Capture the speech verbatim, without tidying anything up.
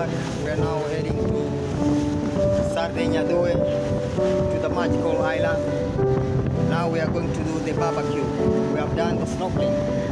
everybody. We are now heading to Sardinia Due, to the magical island. Now we are going to do the B B Q. We have done the snorkeling.